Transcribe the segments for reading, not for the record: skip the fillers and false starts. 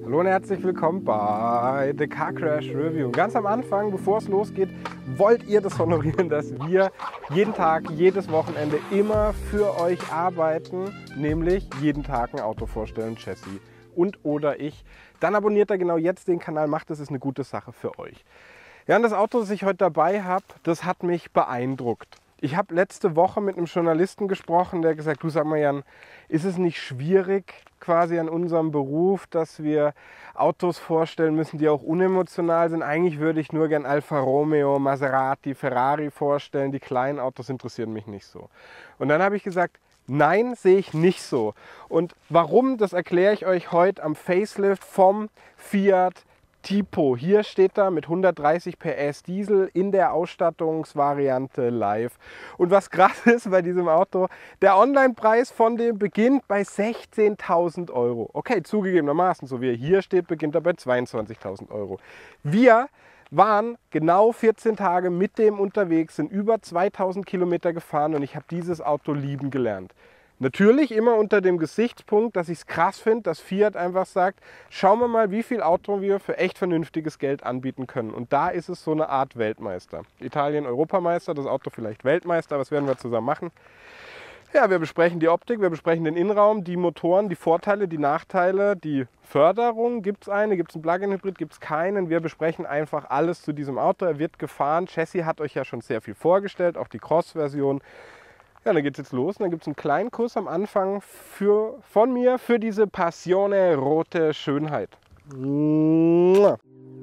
Hallo und herzlich willkommen bei The Car Crash Review. Ganz am Anfang, bevor es losgeht, wollt ihr das honorieren, dass wir jeden Tag, jedes Wochenende immer für euch arbeiten, nämlich jeden Tag ein Auto vorstellen, Chassis und oder ich. Dann abonniert ihr genau jetzt den Kanal, macht das, ist eine gute Sache für euch. Ja, und das Auto, das ich heute dabei habe, das hat mich beeindruckt. Ich habe letzte Woche mit einem Journalisten gesprochen, der gesagt hat, du, sag mal Jan, ist es nicht schwierig quasi an unserem Beruf, dass wir Autos vorstellen müssen, die auch unemotional sind? Eigentlich würde ich nur gern Alfa Romeo, Maserati, Ferrari vorstellen, die kleinen Autos interessieren mich nicht so. Und dann habe ich gesagt, nein, sehe ich nicht so. Und warum, das erkläre ich euch heute am Facelift vom Fiat Tipo. Hier steht er mit 130 PS Diesel in der Ausstattungsvariante Live. Und was krass ist bei diesem Auto, der Onlinepreis von dem beginnt bei 16.000 Euro. Okay, zugegebenermaßen, so wie er hier steht, beginnt er bei 22.000 Euro. Wir waren genau 14 Tage mit dem unterwegs, sind über 2000 Kilometer gefahren und ich habe dieses Auto lieben gelernt. Natürlich immer unter dem Gesichtspunkt, dass ich es krass finde, dass Fiat einfach sagt, schauen wir mal, wie viel Auto wir für echt vernünftiges Geld anbieten können. Und da ist es so eine Art Weltmeister. Italien Europameister, das Auto vielleicht Weltmeister, was werden wir zusammen machen? Ja, wir besprechen die Optik, wir besprechen den Innenraum, die Motoren, die Vorteile, die Nachteile, die Förderung. Gibt es eine, gibt es einen Plug-in-Hybrid, gibt es keinen? Wir besprechen einfach alles zu diesem Auto. Er wird gefahren. Chassis hat euch ja schon sehr viel vorgestellt, auch die Cross-Version. Ja, dann geht es jetzt los und dann gibt es einen kleinen Kuss am Anfang von mir für diese Passione rote Schönheit. Mua.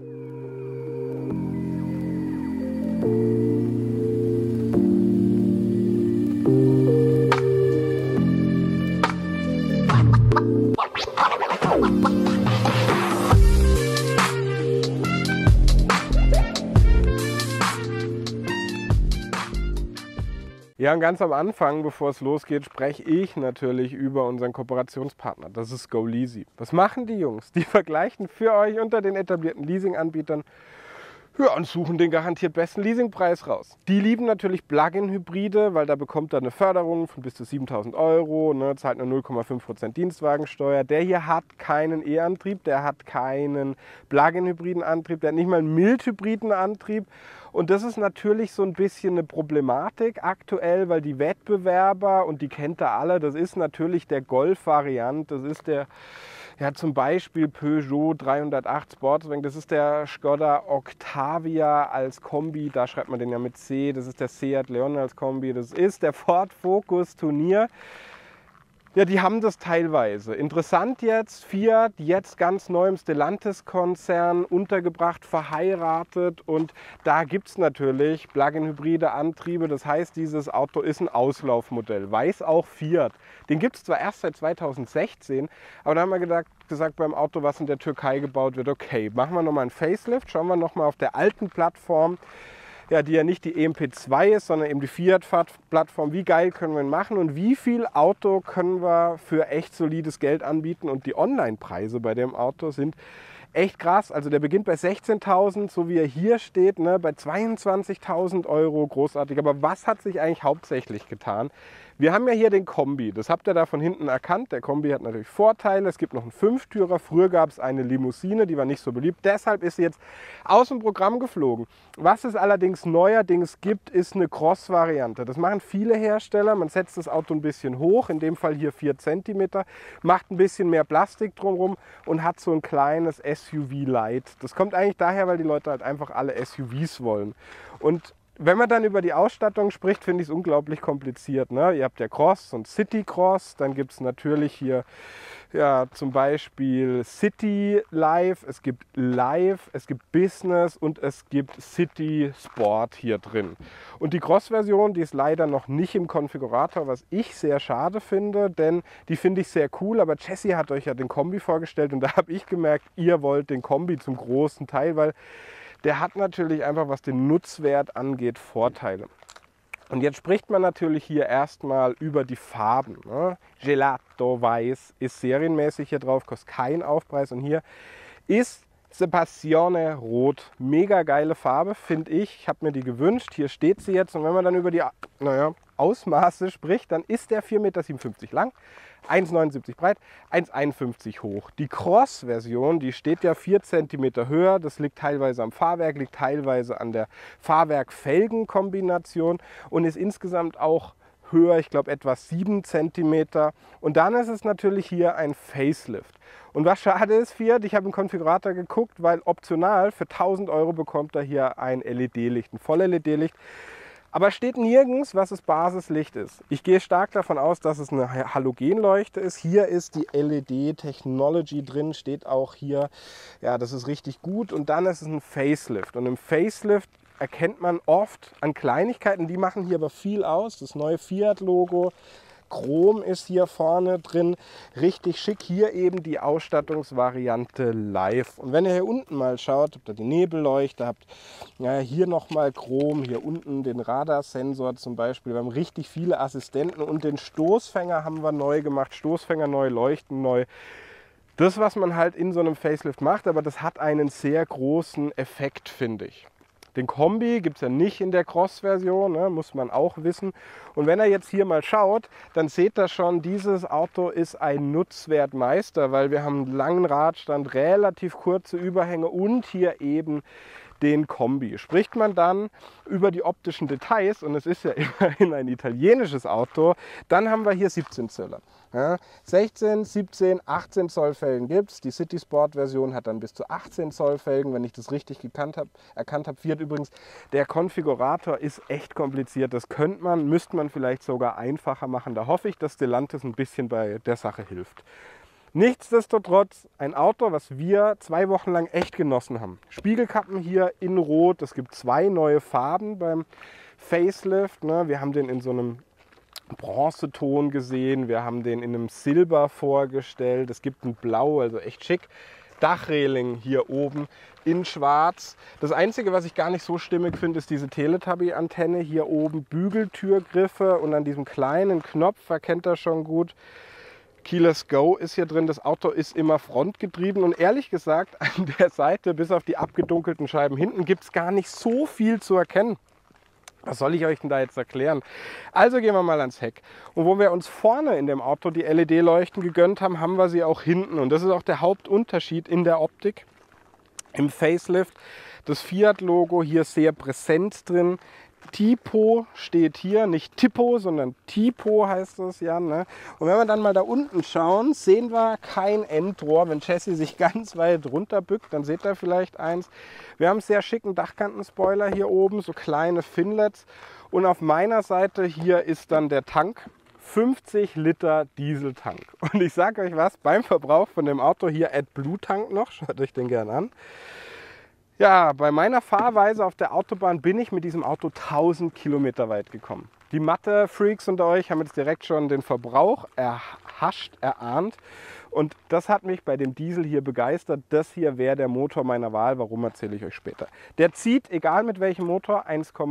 Ja, und ganz am Anfang, bevor es losgeht, spreche ich natürlich über unseren Kooperationspartner. Das ist GoLeasy. Was machen die Jungs? Die vergleichen für euch unter den etablierten Leasinganbietern und suchen den garantiert besten Leasingpreis raus. Die lieben natürlich Plug-in-Hybride, weil da bekommt er eine Förderung von bis zu 7.000 Euro, ne, zahlt nur 0,5% Dienstwagensteuer. Der hier hat keinen E-Antrieb, der hat keinen Plug-in-hybriden Antrieb, der hat nicht mal einen Mild-hybriden Antrieb. Und das ist natürlich so ein bisschen eine Problematik aktuell, weil die Wettbewerber, und die kennt ihr alle, das ist natürlich der Golf-Variant, das ist der, ja, zum Beispiel Peugeot 308 Sportswagen, das ist der Skoda Octavia als Kombi, da schreibt man den ja mit C, das ist der Seat Leon als Kombi, das ist der Ford Focus Turnier. Ja, die haben das teilweise. Interessant jetzt, Fiat, jetzt ganz neu im Stellantis-Konzern untergebracht, verheiratet und da gibt es natürlich Plug-in-hybride Antriebe. Das heißt, dieses Auto ist ein Auslaufmodell, weiß auch Fiat. Den gibt es zwar erst seit 2016, aber da haben wir gesagt beim Auto, was in der Türkei gebaut wird, okay, machen wir nochmal einen Facelift, schauen wir nochmal auf der alten Plattform, ja, die ja nicht die EMP2 ist, sondern eben die Fiat-Plattform. Wie geil können wir ihn machen und wie viel Auto können wir für echt solides Geld anbieten? Und die Online-Preise bei dem Auto sind echt krass. Also der beginnt bei 16.000, so wie er hier steht, ne, bei 22.000 Euro, großartig. Aber was hat sich eigentlich hauptsächlich getan? Wir haben ja hier den Kombi, das habt ihr da von hinten erkannt. Der Kombi hat natürlich Vorteile, es gibt noch einen Fünftürer. Früher gab es eine Limousine, die war nicht so beliebt. Deshalb ist sie jetzt aus dem Programm geflogen. Was es allerdings neuerdings gibt, ist eine Cross-Variante. Das machen viele Hersteller. Man setzt das Auto ein bisschen hoch, in dem Fall hier 4 cm, macht ein bisschen mehr Plastik drumherum und hat so ein kleines SUV-Light. Das kommt eigentlich daher, weil die Leute halt einfach alle SUVs wollen. Und wenn man dann über die Ausstattung spricht, finde ich es unglaublich kompliziert. Ne? Ihr habt ja Cross und City Cross, dann gibt es natürlich hier ja, zum Beispiel City Live, es gibt Live, es gibt Business und es gibt City Sport hier drin. Und die Cross-Version, die ist leider noch nicht im Konfigurator, was ich sehr schade finde, denn die finde ich sehr cool, aber Chassis hat euch ja den Kombi vorgestellt und da habe ich gemerkt, ihr wollt den Kombi zum großen Teil, weil der hat natürlich einfach, was den Nutzwert angeht, Vorteile. Und jetzt spricht man natürlich hier erstmal über die Farben. Ne? Gelato Weiß ist serienmäßig hier drauf, kostet keinen Aufpreis. Und hier ist Passione Rot. Mega geile Farbe, finde ich. Ich habe mir die gewünscht. Hier steht sie jetzt. Und wenn man dann über die, naja, Ausmaße spricht, dann ist der 4,57 Meter lang, 1,79 breit, 1,51 hoch. Die Cross-Version, die steht ja 4 cm höher. Das liegt teilweise am Fahrwerk, liegt teilweise an der Fahrwerk-Felgen-Kombination und ist insgesamt auch höher, ich glaube etwa 7 cm. Und dann ist es natürlich hier ein Facelift. Und was schade ist, Fiat, ich habe im Konfigurator geguckt, weil optional für 1.000 € bekommt er hier ein LED-Licht, ein Voll-LED-Licht. Aber steht nirgends, was das Basislicht ist. Ich gehe stark davon aus, dass es eine Halogenleuchte ist. Hier ist die LED-Technology drin, steht auch hier. Ja, das ist richtig gut. Und dann ist es ein Facelift. Und im Facelift erkennt man oft an Kleinigkeiten, die machen hier aber viel aus. Das neue Fiat-Logo. Chrom ist hier vorne drin, richtig schick. Hier eben die Ausstattungsvariante Live. Und wenn ihr hier unten mal schaut, habt ihr die Nebelleuchte, habt ja, hier nochmal Chrom, hier unten den Radarsensor zum Beispiel. Wir haben richtig viele Assistenten und den Stoßfänger haben wir neu gemacht. Stoßfänger neu, Leuchten neu. Das, was man halt in so einem Facelift macht, aber das hat einen sehr großen Effekt, finde ich. Den Kombi gibt es ja nicht in der Cross-Version, ne, muss man auch wissen. Und wenn er jetzt hier mal schaut, dann seht ihr schon, dieses Auto ist ein Nutzwertmeister, weil wir haben einen langen Radstand, relativ kurze Überhänge und hier eben den Kombi. Spricht man dann über die optischen Details, und es ist ja immerhin ein italienisches Auto, dann haben wir hier 17 Zöller. Ja, 16, 17, 18 Zoll Felgen gibt es. Die City Sport Version hat dann bis zu 18 Zoll Felgen, wenn ich das richtig erkannt habe. Fiat übrigens, der Konfigurator ist echt kompliziert. Das müsste man vielleicht sogar einfacher machen. Da hoffe ich, dass Stellantis ein bisschen bei der Sache hilft. Nichtsdestotrotz ein Auto, was wir 2 Wochen lang echt genossen haben. Spiegelkappen hier in Rot. Es gibt 2 neue Farben beim Facelift. Ne? Wir haben den in so einem Bronzeton gesehen, wir haben den in einem Silber vorgestellt, es gibt ein Blau, also echt schick. Dachreling hier oben in schwarz. Das Einzige, was ich gar nicht so stimmig finde, ist diese Teletubby-Antenne hier oben, Bügeltürgriffe und an diesem kleinen Knopf, erkennt ihr schon gut. Keyless Go ist hier drin, das Auto ist immer frontgetrieben und ehrlich gesagt an der Seite, bis auf die abgedunkelten Scheiben hinten, gibt es gar nicht so viel zu erkennen. Was soll ich euch denn da jetzt erklären? Also gehen wir mal ans Heck. Und wo wir uns vorne in dem Auto die LED-Leuchten gegönnt haben, haben wir sie auch hinten. Und das ist auch der Hauptunterschied in der Optik. Im Facelift das Fiat-Logo hier sehr präsent drin. Tipo steht hier, nicht Tipo, sondern Tipo heißt das ja. Ne? Und wenn wir dann mal da unten schauen, sehen wir kein Endrohr. Wenn Chassis sich ganz weit runter bückt, dann seht ihr vielleicht eins. Wir haben einen sehr schicken Dachkantenspoiler hier oben, so kleine Finlets. Und auf meiner Seite hier ist dann der Tank. 50 Liter Dieseltank. Und ich sage euch was, beim Verbrauch von dem Auto hier AdBlue-Tank noch, schaut euch den gerne an. Ja, bei meiner Fahrweise auf der Autobahn bin ich mit diesem Auto 1000 Kilometer weit gekommen. Die Mathe-Freaks unter euch haben jetzt direkt schon den Verbrauch erahnt. Und das hat mich bei dem Diesel hier begeistert. Das hier wäre der Motor meiner Wahl. Warum, erzähle ich euch später. Der zieht, egal mit welchem Motor,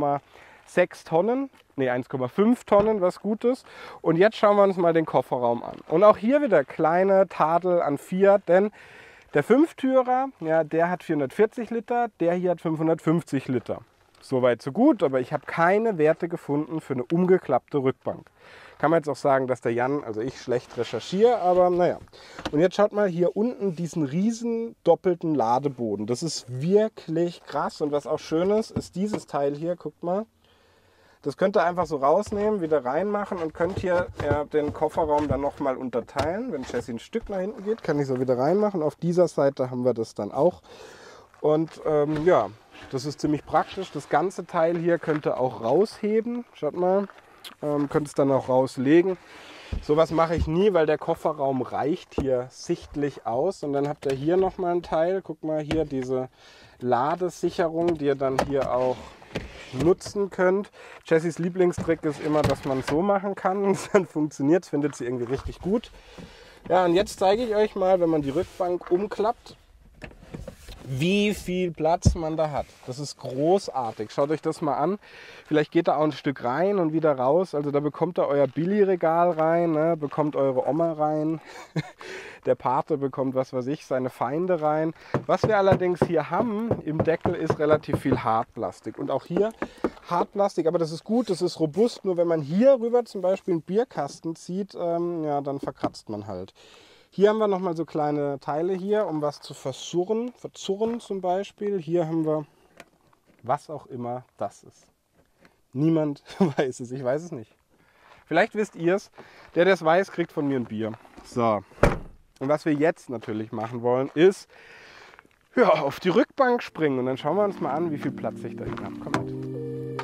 1,6 Tonnen, ne 1,5 Tonnen, was Gutes. Und jetzt schauen wir uns mal den Kofferraum an. Und auch hier wieder kleine Tadel an Fiat, denn der Fünftürer, ja, der hat 440 Liter, der hier hat 550 Liter. Soweit so gut, aber ich habe keine Werte gefunden für eine umgeklappte Rückbank. Kann man jetzt auch sagen, dass der Jan, also ich, schlecht recherchiere, aber naja. Und jetzt schaut mal hier unten diesen riesen doppelten Ladeboden. Das ist wirklich krass und was auch schön ist, ist dieses Teil hier, guckt mal. Das könnt ihr einfach so rausnehmen, wieder reinmachen und könnt hier den Kofferraum dann nochmal unterteilen. Wenn Chassis ein Stück nach hinten geht, kann ich so wieder reinmachen. Auf dieser Seite haben wir das dann auch. Und ja, das ist ziemlich praktisch. Das ganze Teil hier könnt ihr auch rausheben. Schaut mal, könnt es dann auch rauslegen. Sowas mache ich nie, weil der Kofferraum reicht hier sichtlich aus. Und dann habt ihr hier nochmal ein Teil. Guck mal hier, diese Ladesicherung, die ihr dann hier auch nutzen könnt. Chassis Lieblingstrick ist immer, dass man es so machen kann und dann funktioniert es, findet sie irgendwie richtig gut. Ja, und jetzt zeige ich euch mal, wenn man die Rückbank umklappt, wie viel Platz man da hat. Das ist großartig. Schaut euch das mal an. Vielleicht geht da auch ein Stück rein und wieder raus. Also da bekommt ihr euer Billy-Regal rein, ne? Bekommt eure Oma rein. Der Pate bekommt, was weiß ich, seine Feinde rein. Was wir allerdings hier haben im Deckel ist relativ viel Hartplastik. Und auch hier Hartplastik, aber das ist gut, das ist robust. Nur wenn man hier rüber zum Beispiel einen Bierkasten zieht, ja, dann verkratzt man halt. Hier haben wir nochmal so kleine Teile hier, um was zu verzurren zum Beispiel. Hier haben wir, was auch immer das ist. Niemand weiß es, ich weiß es nicht. Vielleicht wisst ihr es. Der es weiß, kriegt von mir ein Bier. So, und was wir jetzt natürlich machen wollen, ist ja, auf die Rückbank springen. Und dann schauen wir uns mal an, wie viel Platz ich da hinten habe. Kommt mit.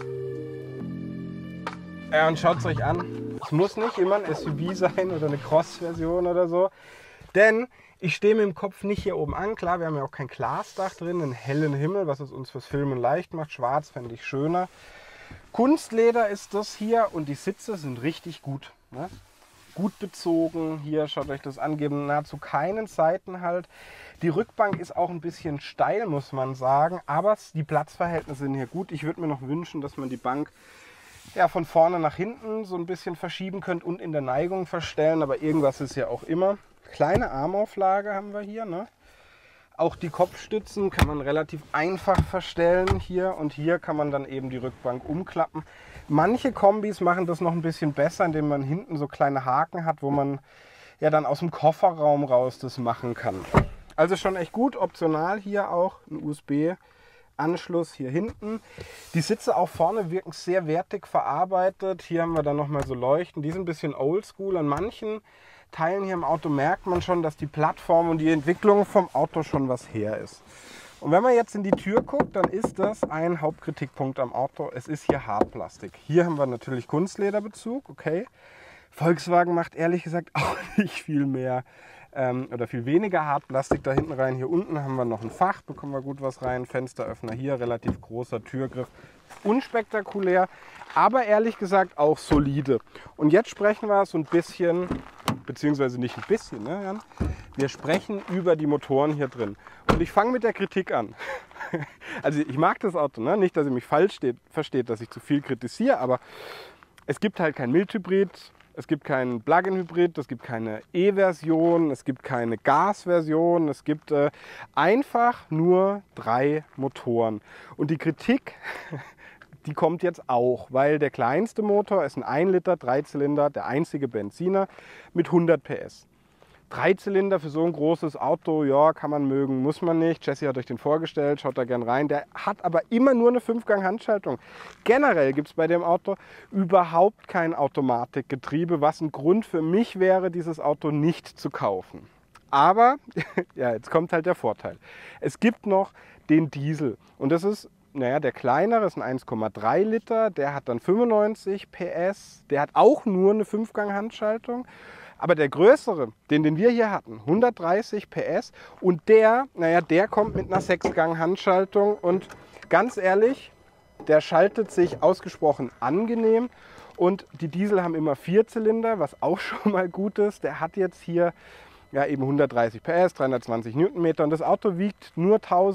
Ja, und schaut es euch an. Es muss nicht immer ein SUV sein oder eine Cross-Version oder so. Denn ich stehe mit dem Kopf nicht hier oben an. Klar, wir haben ja auch kein Glasdach drin, einen hellen Himmel, was es uns fürs Filmen leicht macht. Schwarz fände ich schöner. Kunstleder ist das hier und die Sitze sind richtig gut. Ne? Gut bezogen. Hier, schaut euch das an, geben nahezu keinen Seitenhalt. Die Rückbank ist auch ein bisschen steil, muss man sagen. Aber die Platzverhältnisse sind hier gut. Ich würde mir noch wünschen, dass man die Bank ja, von vorne nach hinten so ein bisschen verschieben könnte und in der Neigung verstellen. Aber irgendwas ist ja auch immer. Kleine Armauflage haben wir hier. Ne? Auch die Kopfstützen kann man relativ einfach verstellen hier. Und hier kann man dann eben die Rückbank umklappen. Manche Kombis machen das noch ein bisschen besser, indem man hinten so kleine Haken hat, wo man ja dann aus dem Kofferraum raus das machen kann. Also schon echt gut. Optional hier auch ein USB-Anschluss hier hinten. Die Sitze auch vorne wirken sehr wertig verarbeitet. Hier haben wir dann nochmal so Leuchten. Die sind ein bisschen oldschool. An manchen Teilen hier im Auto merkt man schon, dass die Plattform und die Entwicklung vom Auto schon was her ist. Und wenn man jetzt in die Tür guckt, dann ist das ein Hauptkritikpunkt am Auto. Es ist hier Hartplastik. Hier haben wir natürlich Kunstlederbezug, okay. Volkswagen macht ehrlich gesagt auch nicht viel mehr oder viel weniger Hartplastik da hinten rein. Hier unten haben wir noch ein Fach, bekommen wir gut was rein. Fensteröffner hier, relativ großer Türgriff. Unspektakulär, aber ehrlich gesagt auch solide. Und jetzt sprechen wir so ein bisschen, beziehungsweise nicht ein bisschen, ne, Jan? Wir sprechen über die Motoren hier drin. Und ich fange mit der Kritik an. Also ich mag das Auto, ne? Nicht, dass ihr mich falsch versteht, dass ich zu viel kritisiere, aber es gibt halt kein Mildhybrid, es gibt keinen Plug-in-Hybrid, es gibt keine E-Version, es gibt keine Gas-Version, es gibt einfach nur 3 Motoren. Und die Kritik, die kommt jetzt auch, weil der kleinste Motor ist ein 1 Liter 3-Zylinder, der einzige Benziner mit 100 PS. 3 Zylinder für so ein großes Auto, ja, kann man mögen, muss man nicht. Jesse hat euch den vorgestellt, schaut da gern rein. Der hat aber immer nur eine 5-Gang-Handschaltung. Generell gibt es bei dem Auto überhaupt kein Automatikgetriebe, was ein Grund für mich wäre, dieses Auto nicht zu kaufen. Aber, ja, jetzt kommt halt der Vorteil. Es gibt noch den Diesel und das ist, naja, der kleinere ist ein 1,3 Liter, der hat dann 95 PS, der hat auch nur eine 5-Gang-Handschaltung. Aber der größere, den wir hier hatten, 130 PS und der, naja, der kommt mit einer 6-Gang-Handschaltung und ganz ehrlich, der schaltet sich ausgesprochen angenehm und die Diesel haben immer 4 Zylinder, was auch schon mal gut ist. Der hat jetzt hier ja eben 130 PS, 320 Newtonmeter und das Auto wiegt nur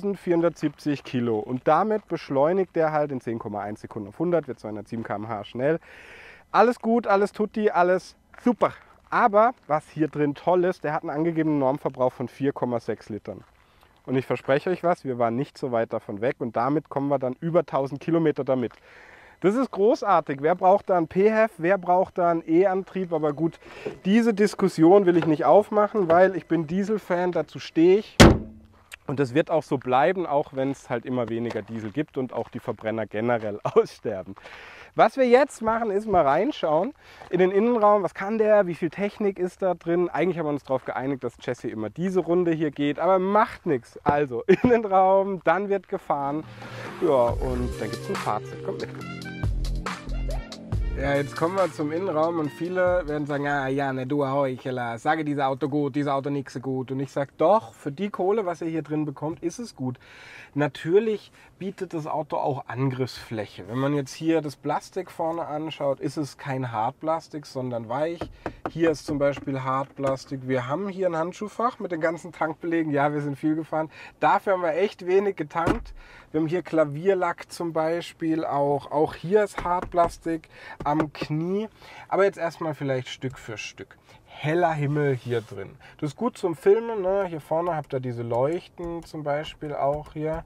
1470 Kilo und damit beschleunigt der halt in 10,1 Sekunden auf 100, wird 207 km/h schnell. Alles gut, alles tutti, alles super. Aber was hier drin toll ist, der hat einen angegebenen Normverbrauch von 4,6 Litern. Und ich verspreche euch was, wir waren nicht so weit davon weg und damit kommen wir dann über 1000 Kilometer damit. Das ist großartig. Wer braucht da einen PHEV, wer braucht da einen E-Antrieb? Aber gut, diese Diskussion will ich nicht aufmachen, weil ich bin Dieselfan, dazu stehe ich. Und das wird auch so bleiben, auch wenn es halt immer weniger Diesel gibt und auch die Verbrenner generell aussterben. Was wir jetzt machen, ist mal reinschauen in den Innenraum. Was kann der? Wie viel Technik ist da drin? Eigentlich haben wir uns darauf geeinigt, dass Jesse immer diese Runde hier geht, aber macht nichts. Also Innenraum, dann wird gefahren. Ja, und dann gibt es ein Fazit. Kommt mit. Ja, jetzt kommen wir zum Innenraum und viele werden sagen, ah, ja, ne, du Heuchler, sage dieses Auto gut, dieses Auto nicht so gut. Und ich sage, doch, für die Kohle, was ihr hier drin bekommt, ist es gut. Natürlich bietet das Auto auch Angriffsfläche. Wenn man jetzt hier das Plastik vorne anschaut, ist es kein Hartplastik, sondern weich. Hier ist zum Beispiel Hartplastik. Wir haben hier ein Handschuhfach mit den ganzen Tankbelegen. Ja, wir sind viel gefahren. Dafür haben wir echt wenig getankt. Wir haben hier Klavierlack zum Beispiel auch. Auch hier ist Hartplastik am Knie. Aber jetzt erstmal vielleicht Stück für Stück. Heller Himmel hier drin. Das ist gut zum Filmen. Ne? Hier vorne habt ihr diese Leuchten zum Beispiel auch hier.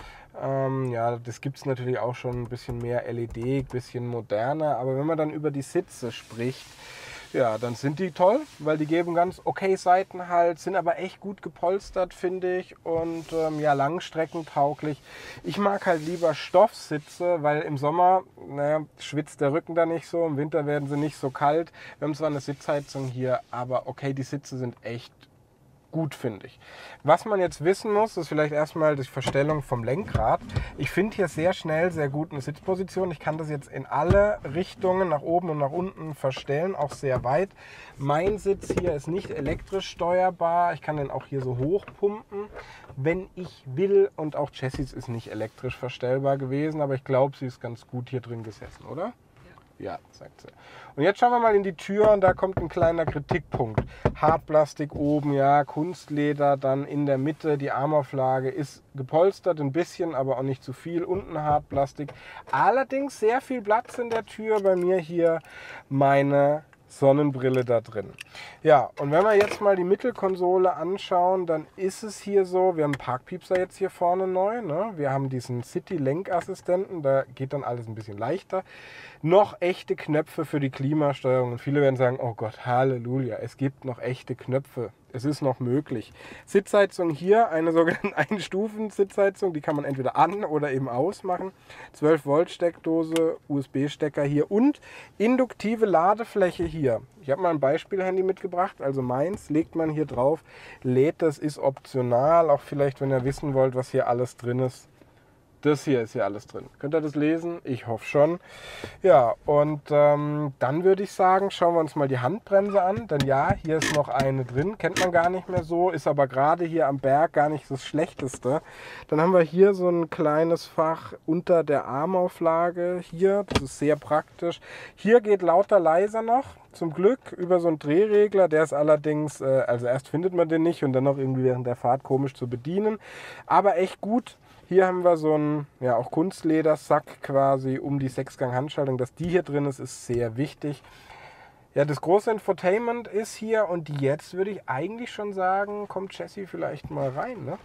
Ja, das gibt es natürlich auch schon ein bisschen mehr LED, ein bisschen moderner. Aber wenn man dann über die Sitze spricht, ja, dann sind die toll, weil die geben ganz okay Seitenhalt, sind aber echt gut gepolstert, finde ich, und ja, langstreckentauglich. Ich mag halt lieber Stoffsitze, weil im Sommer, naja, schwitzt der Rücken da nicht so, im Winter werden sie nicht so kalt. Wir haben zwar eine Sitzheizung hier, aber okay, die Sitze sind echt gut, finde ich. Was man jetzt wissen muss, ist vielleicht erstmal die Verstellung vom Lenkrad. Ich finde hier sehr schnell, sehr gut eine Sitzposition. Ich kann das jetzt in alle Richtungen, nach oben und nach unten verstellen, auch sehr weit. Mein Sitz hier ist nicht elektrisch steuerbar. Ich kann den auch hier so hochpumpen, wenn ich will. Und auch Jessis ist nicht elektrisch verstellbar gewesen, aber ich glaube, sie ist ganz gut hier drin gesessen, oder? Ja, sagt sie. Und jetzt schauen wir mal in die Tür und da kommt ein kleiner Kritikpunkt. Hartplastik oben, ja, Kunstleder, dann in der Mitte die Armauflage ist gepolstert, ein bisschen, aber auch nicht zu viel. Unten Hartplastik. Allerdings sehr viel Platz in der Tür. Bei mir hier meine Sonnenbrille da drin. Ja, und wenn wir jetzt mal die Mittelkonsole anschauen, dann ist es hier so, wir haben einen Parkpiepser jetzt hier vorne neu, ne? Wir haben diesen City-Lenkassistenten, da geht dann alles ein bisschen leichter. Noch echte Knöpfe für die Klimasteuerung und viele werden sagen, oh Gott, Halleluja, es gibt noch echte Knöpfe. Es ist noch möglich. Sitzheizung hier, eine sogenannte Einstufen-Sitzheizung, die kann man entweder an- oder eben ausmachen. 12 Volt Steckdose, USB-Stecker hier und induktive Ladefläche hier. Ich habe mal ein Beispiel-Handy mitgebracht, also meins, legt man hier drauf, lädt, das ist optional, auch vielleicht, wenn ihr wissen wollt, was hier alles drin ist. Das hier ist ja alles drin. Könnt ihr das lesen? Ich hoffe schon. Ja, und dann würde ich sagen, schauen wir uns mal die Handbremse an. Denn ja, hier ist noch eine drin. Kennt man gar nicht mehr so. Ist aber gerade hier am Berg gar nicht das Schlechteste. Dann haben wir hier so ein kleines Fach unter der Armauflage. Hier, das ist sehr praktisch. Hier geht lauter leiser noch. Zum Glück über so einen Drehregler. Der ist allerdings, also erst findet man den nicht und dann noch irgendwie während der Fahrt komisch zu bedienen. Aber echt gut. Hier haben wir so einen, ja, auch Kunstledersack quasi um die 6-Gang-Handschaltung. Dass die hier drin ist, ist sehr wichtig. Ja, das große Infotainment ist hier und jetzt würde ich eigentlich schon sagen, kommt Jessie vielleicht mal rein. Ne?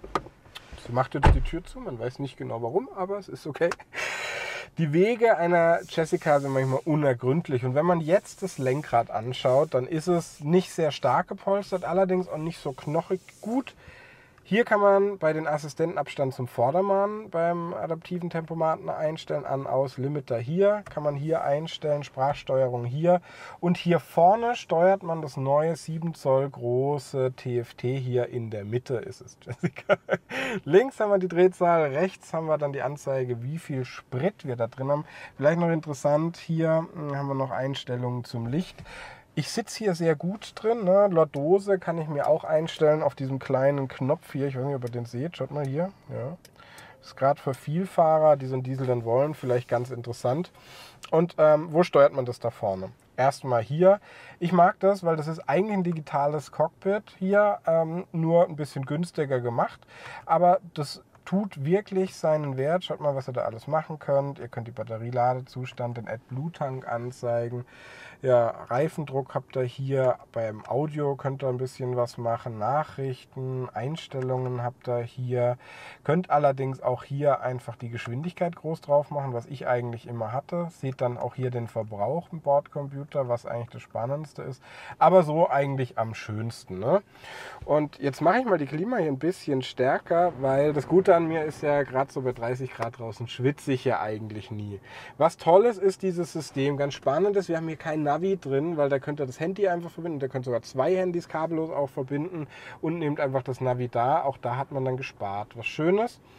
Sie macht jetzt die Tür zu, man weiß nicht genau warum, aber es ist okay. Die Wege einer Jessica sind manchmal unergründlich und wenn man jetzt das Lenkrad anschaut, dann ist es nicht sehr stark gepolstert, allerdings auch nicht so knochig gut. Hier kann man bei den Assistenten Abstand zum Vordermann beim adaptiven Tempomaten einstellen, an, aus, Limiter hier, kann man hier einstellen, Sprachsteuerung hier und hier vorne steuert man das neue 7 Zoll große TFT, hier in der Mitte ist es, Jessica. Links haben wir die Drehzahl, rechts haben wir dann die Anzeige, wie viel Sprit wir da drin haben. Vielleicht noch interessant, hier haben wir noch Einstellungen zum Licht. Ich sitze hier sehr gut drin, ne? Lordose kann ich mir auch einstellen auf diesem kleinen Knopf hier. Ich weiß nicht, ob ihr den seht. Schaut mal hier. Ja. Das ist gerade für Vielfahrer, die so einen Diesel dann wollen, vielleicht ganz interessant. Und wo steuert man das da vorne? Erstmal hier. Ich mag das, weil das ist eigentlich ein digitales Cockpit hier, nur ein bisschen günstiger gemacht. Aber das tut wirklich seinen Wert. Schaut mal, was ihr da alles machen könnt. Ihr könnt die Batterieladezustand, den AdBlue-Tank anzeigen. Ja, Reifendruck habt ihr hier. Beim Audio könnt ihr ein bisschen was machen. Nachrichten, Einstellungen habt ihr hier. Könnt allerdings auch hier einfach die Geschwindigkeit groß drauf machen, was ich eigentlich immer hatte. Seht dann auch hier den Verbrauch im Bordcomputer, was eigentlich das Spannendste ist. Aber so eigentlich am schönsten. Ne? Und jetzt mache ich mal die Klima hier ein bisschen stärker, weil das Gute an mir ist ja, gerade so bei 30 Grad draußen schwitze ich ja eigentlich nie. Was Tolles ist dieses System, ganz spannend ist, wir haben hier kein Navi drin, weil da könnt ihr das Handy einfach verbinden, da könnt ihr sogar 2 Handys kabellos auch verbinden und nehmt einfach das Navi da, auch da hat man dann gespart. Was Schönes,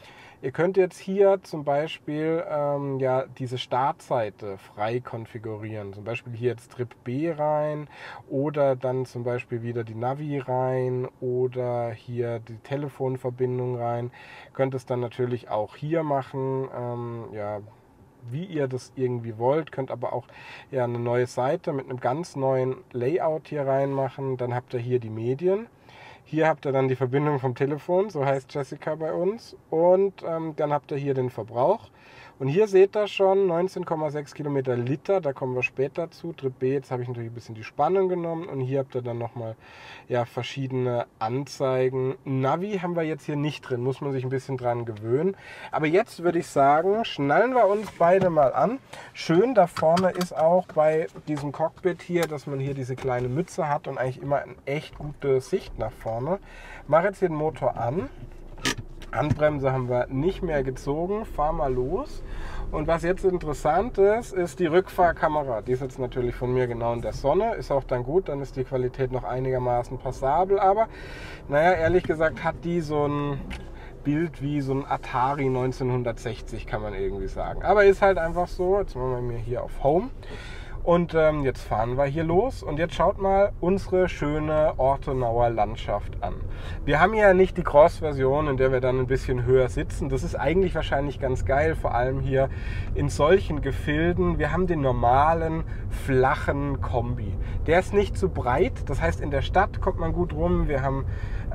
Ihr könnt jetzt hier zum Beispiel ja, diese Startseite frei konfigurieren. Zum Beispiel hier jetzt Trip B rein oder dann zum Beispiel wieder die Navi rein oder hier die Telefonverbindung rein. Könnt es dann natürlich auch hier machen, ja, wie ihr das irgendwie wollt. Könnt aber auch ja, eine neue Seite mit einem ganz neuen Layout hier reinmachen. Dann habt ihr hier die Medien. Hier habt ihr dann die Verbindung vom Telefon, so heißt Jessica bei uns. Und dann habt ihr hier den Verbrauch. Und hier seht ihr schon 19,6 Kilometer Liter, da kommen wir später zu. Trip B, jetzt habe ich natürlich ein bisschen die Spannung genommen. Und hier habt ihr dann nochmal ja, verschiedene Anzeigen. Navi haben wir jetzt hier nicht drin, muss man sich ein bisschen dran gewöhnen. Aber jetzt würde ich sagen, schnallen wir uns beide mal an. Schön da vorne ist auch bei diesem Cockpit hier, dass man hier diese kleine Mütze hat und eigentlich immer eine echt gute Sicht nach vorne. Mache jetzt hier den Motor an. Handbremse haben wir nicht mehr gezogen, fahr mal los. Und was jetzt interessant ist, ist die Rückfahrkamera. Die ist jetzt natürlich von mir genau in der Sonne, ist auch dann gut, dann ist die Qualität noch einigermaßen passabel. Aber naja, ehrlich gesagt hat die so ein Bild wie so ein Atari 1960, kann man irgendwie sagen. Aber ist halt einfach so. Jetzt machen wir hier auf Home. Und jetzt fahren wir hier los und jetzt schaut mal unsere schöne Ortenauer Landschaft an. Wir haben ja nicht die Cross-Version, in der wir dann ein bisschen höher sitzen. Das ist eigentlich wahrscheinlich ganz geil, vor allem hier in solchen Gefilden. Wir haben den normalen, flachen Kombi. Der ist nicht zu breit, das heißt in der Stadt kommt man gut rum. Wir haben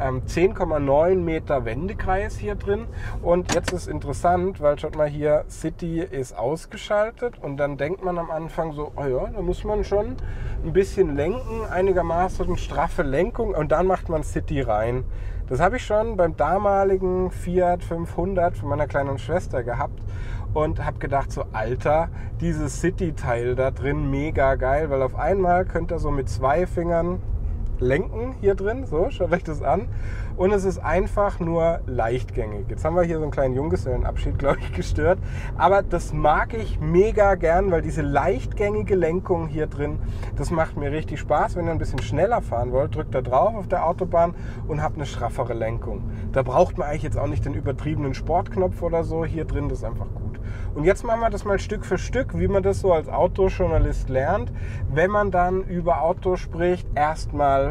10,9 Meter Wendekreis hier drin und jetzt ist interessant, weil schaut mal hier, City ist ausgeschaltet und dann denkt man am Anfang so, oh ja, da muss man schon ein bisschen lenken, einigermaßen straffe Lenkung und dann macht man City rein. Das habe ich schon beim damaligen Fiat 500 von meiner kleinen Schwester gehabt und habe gedacht so, Alter, dieses City-Teil da drin, mega geil, weil auf einmal könnt ihr so mit 2 Fingern lenken hier drin, so, schaut euch das an. Und es ist einfach nur leichtgängig. Jetzt haben wir hier so einen kleinen Junggesellenabschied, glaube ich, gestört. Aber das mag ich mega gern, weil diese leichtgängige Lenkung hier drin, das macht mir richtig Spaß. Wenn ihr ein bisschen schneller fahren wollt, drückt da drauf auf der Autobahn und habt eine straffere Lenkung. Da braucht man eigentlich jetzt auch nicht den übertriebenen Sportknopf oder so. Hier drin, das ist einfach gut. Und jetzt machen wir das mal Stück für Stück, wie man das so als Autojournalist lernt. Wenn man dann über Auto spricht, erstmal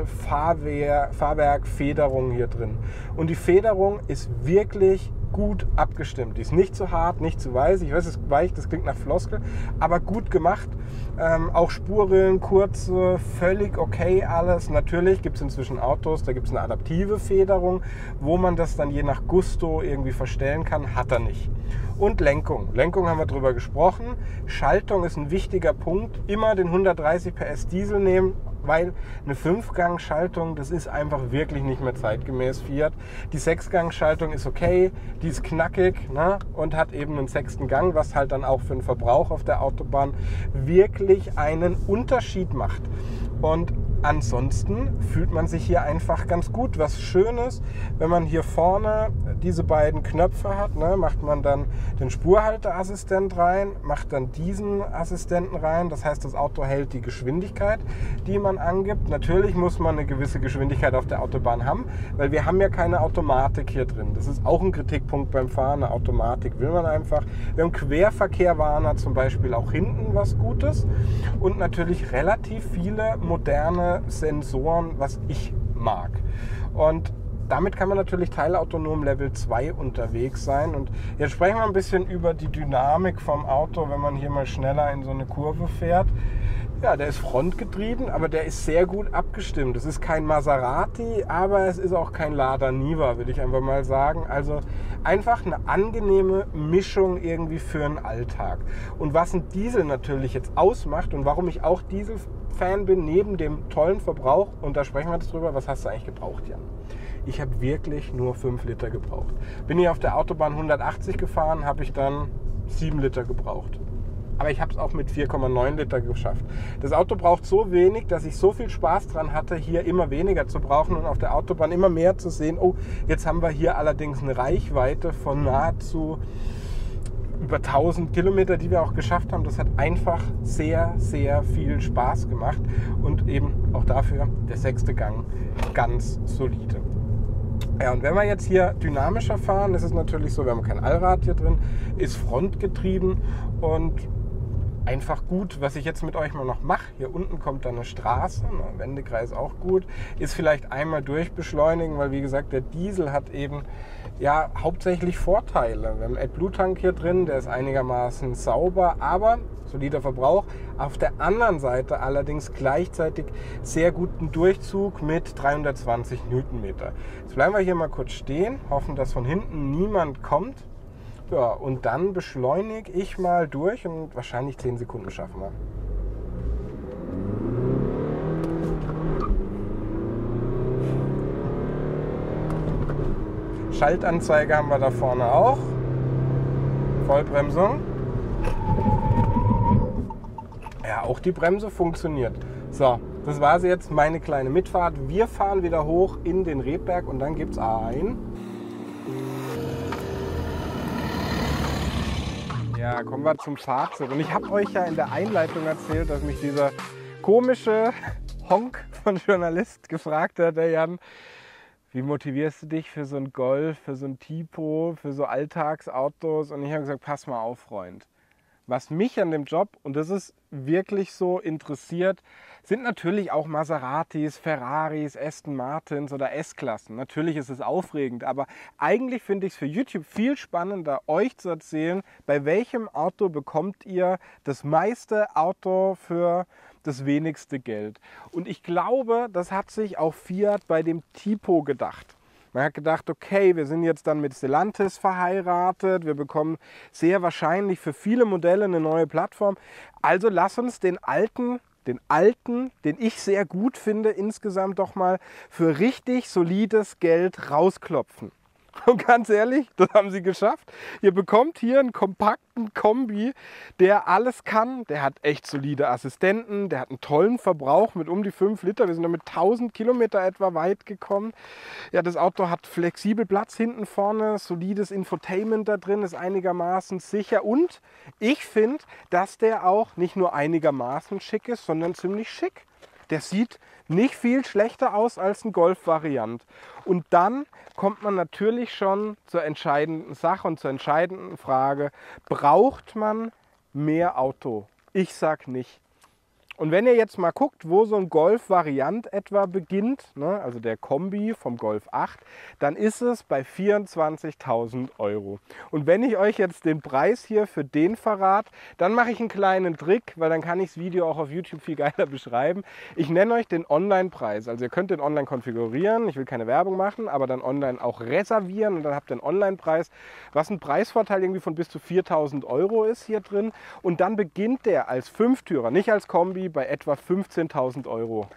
Fahrwerk, Federung hier drin. Und die Federung ist wirklich gut abgestimmt. Die ist nicht zu hart, nicht zu weich. Ich weiß, es ist weich, das klingt nach Floskel, aber gut gemacht. Auch Spurrillen, kurze, völlig okay alles. Natürlich gibt es inzwischen Autos, da gibt es eine adaptive Federung, wo man das dann je nach Gusto irgendwie verstellen kann. Hat er nicht. Und Lenkung. Lenkung haben wir drüber gesprochen. Schaltung ist ein wichtiger Punkt. Immer den 130 PS Diesel nehmen, weil eine 5-Gang-Schaltung, das ist einfach wirklich nicht mehr zeitgemäß Fiat. Die 6-Gang-Schaltung ist okay, die ist knackig, ne? Und hat eben einen 6. Gang, was halt dann auch für den Verbrauch auf der Autobahn wirklich einen Unterschied macht. Und ansonsten fühlt man sich hier einfach ganz gut. Was schön ist, wenn man hier vorne diese beiden Knöpfe hat, ne, macht man dann den Spurhalteassistent rein, macht dann diesen Assistenten rein. Das heißt, das Auto hält die Geschwindigkeit, die man angibt. Natürlich muss man eine gewisse Geschwindigkeit auf der Autobahn haben, weil wir haben ja keine Automatik hier drin. Das ist auch ein Kritikpunkt beim Fahren. Eine Automatik will man einfach. Wir haben Querverkehrwarner zum Beispiel auch hinten, was Gutes. Und natürlich relativ viele moderne Sensoren, was ich mag. Und damit kann man natürlich teilautonom Level 2 unterwegs sein. Und jetzt sprechen wir ein bisschen über die Dynamik vom Auto, wenn man hier mal schneller in so eine Kurve fährt. Ja, der ist frontgetrieben, aber der ist sehr gut abgestimmt. Es ist kein Maserati, aber es ist auch kein Lada Niva, würde ich einfach mal sagen. Also einfach eine angenehme Mischung irgendwie für den Alltag. Und was ein Diesel natürlich jetzt ausmacht und warum ich auch Diesel-Fan bin, neben dem tollen Verbrauch, und da sprechen wir jetzt drüber, was hast du eigentlich gebraucht, Jan? Ich habe wirklich nur 5 Liter gebraucht. Bin ich auf der Autobahn 180 gefahren, habe ich dann 7 Liter gebraucht. Aber ich habe es auch mit 4,9 Liter geschafft. Das Auto braucht so wenig, dass ich so viel Spaß dran hatte, hier immer weniger zu brauchen und auf der Autobahn immer mehr zu sehen. Oh, jetzt haben wir hier allerdings eine Reichweite von nahezu über 1000 Kilometer, die wir auch geschafft haben. Das hat einfach sehr, sehr viel Spaß gemacht und eben auch dafür der 6. Gang ganz solide. Ja, und wenn wir jetzt hier dynamischer fahren, ist es natürlich so, wir haben kein Allrad hier drin, ist frontgetrieben und einfach gut. Was ich jetzt mit euch mal noch mache, hier unten kommt dann eine Straße, ne, Wendekreis auch gut, ist vielleicht einmal durchbeschleunigen, weil wie gesagt, der Diesel hat eben ja hauptsächlich Vorteile. Wir haben einen AdBlue-Tank hier drin, der ist einigermaßen sauber, aber solider Verbrauch. Auf der anderen Seite allerdings gleichzeitig sehr guten Durchzug mit 320 Newtonmeter. Jetzt bleiben wir hier mal kurz stehen, hoffen, dass von hinten niemand kommt. Ja, und dann beschleunige ich mal durch und wahrscheinlich 10 Sekunden schaffen wir. Schaltanzeige haben wir da vorne auch. Vollbremsung. Ja, auch die Bremse funktioniert. So, das war sie jetzt, meine kleine Mitfahrt. Wir fahren wieder hoch in den Rebberg und dann gibt es ein... Ja, kommen wir zum Fazit. Und ich habe euch ja in der Einleitung erzählt, dass mich dieser komische Honk von Journalist gefragt hat, der Jan, wie motivierst du dich für so einen Golf, für so ein Tipo, für so Alltagsautos? Und ich habe gesagt, pass mal auf, Freund. Was mich an dem Job, und das ist wirklich so, interessiert, sind natürlich auch Maseratis, Ferraris, Aston Martins oder S-Klassen. Natürlich ist es aufregend, aber eigentlich finde ich es für YouTube viel spannender, euch zu erzählen, bei welchem Auto bekommt ihr das meiste Auto für das wenigste Geld. Und ich glaube, das hat sich auch Fiat bei dem Tipo gedacht. Man hat gedacht, okay, wir sind jetzt dann mit Stellantis verheiratet, wir bekommen sehr wahrscheinlich für viele Modelle eine neue Plattform. Also lass uns den alten, den ich sehr gut finde, insgesamt doch mal für richtig solides Geld rausklopfen. Und ganz ehrlich, das haben sie geschafft. Ihr bekommt hier einen kompakten Kombi, der alles kann. Der hat echt solide Assistenten, der hat einen tollen Verbrauch mit um die 5 Liter. Wir sind damit 1000 Kilometer etwa weit gekommen. Ja, das Auto hat flexibel Platz hinten vorne, solides Infotainment da drin, ist einigermaßen sicher. Und ich finde, dass der auch nicht nur einigermaßen schick ist, sondern ziemlich schick. Der sieht nicht viel schlechter aus als ein Golf-Variant. Und dann kommt man natürlich schon zur entscheidenden Sache und zur entscheidenden Frage, braucht man mehr Auto? Ich sag nicht. Und wenn ihr jetzt mal guckt, wo so ein Golf-Variant etwa beginnt, ne, also der Kombi vom Golf 8, dann ist es bei 24.000 Euro. Und wenn ich euch jetzt den Preis hier für den verrate, dann mache ich einen kleinen Trick, weil dann kann ich das Video auch auf YouTube viel geiler beschreiben. Ich nenne euch den Online-Preis. Also ihr könnt den online konfigurieren, ich will keine Werbung machen, aber dann online auch reservieren und dann habt ihr einen Online-Preis, was ein Preisvorteil irgendwie von bis zu 4.000 Euro ist hier drin. Und dann beginnt der als Fünftürer, nicht als Kombi, bei etwa 15.000 Euro.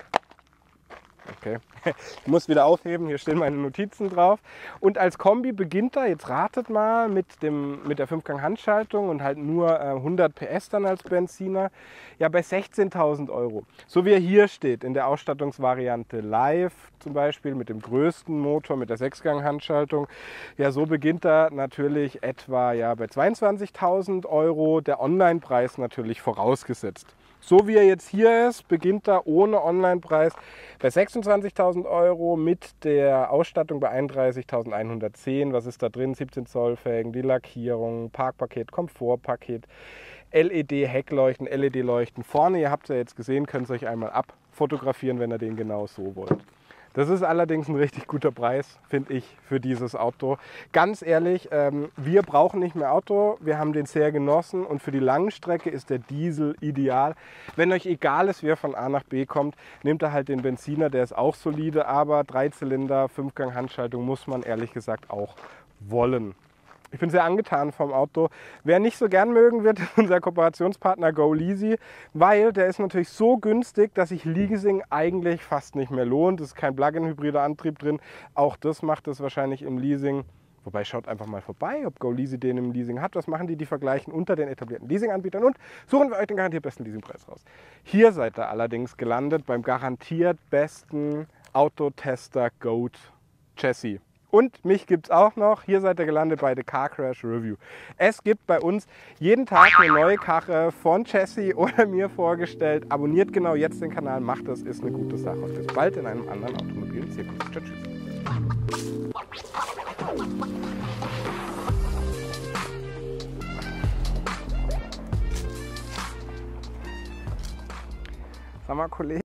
Okay, ich muss wieder aufheben, hier stehen meine Notizen drauf. Und als Kombi beginnt er, jetzt ratet mal, mit der 5-Gang-Handschaltung und halt nur 100 PS dann als Benziner, ja bei 16.000 Euro. So wie er hier steht, in der Ausstattungsvariante Live zum Beispiel, mit dem größten Motor, mit der 6-Gang-Handschaltung. Ja, so beginnt er natürlich etwa ja, bei 22.000 Euro, der Online-Preis natürlich vorausgesetzt. So wie er jetzt hier ist, beginnt er ohne Online-Preis bei 26.000 Euro mit der Ausstattung bei 31.110. Was ist da drin? 17 Zoll Felgen, die Lackierung, Parkpaket, Komfortpaket, LED-Heckleuchten, LED-Leuchten vorne. Ihr habt es ja jetzt gesehen, könnt ihr euch einmal abfotografieren, wenn ihr den genau so wollt. Das ist allerdings ein richtig guter Preis, finde ich, für dieses Auto. Ganz ehrlich, wir brauchen nicht mehr Auto, wir haben den sehr genossen und für die Langstrecke ist der Diesel ideal. Wenn euch egal ist, wie ihr von A nach B kommt, nehmt ihr halt den Benziner, der ist auch solide, aber 3-Zylinder, 5-Gang-Handschaltung muss man ehrlich gesagt auch wollen. Ich bin sehr angetan vom Auto. Wer nicht so gern mögen wird, ist unser Kooperationspartner GoLeasy, weil der ist natürlich so günstig, dass sich Leasing eigentlich fast nicht mehr lohnt. Es ist kein Plug-in-hybrider Antrieb drin. Auch das macht es wahrscheinlich im Leasing. Wobei, schaut einfach mal vorbei, ob GoLeasy den im Leasing hat. Was machen die? Die vergleichen unter den etablierten Leasinganbietern und suchen wir euch den garantiert besten Leasingpreis raus. Hier seid ihr allerdings gelandet beim garantiert besten Autotester Goat Chassis. Und mich gibt es auch noch, hier seid ihr gelandet bei The Car Crash Review. Es gibt bei uns jeden Tag eine neue Karre von Chassis oder mir vorgestellt. Abonniert genau jetzt den Kanal, macht das, ist eine gute Sache. Und bis bald in einem anderen automobilen Zirkus. Tschüss. Sag mal, Kollege.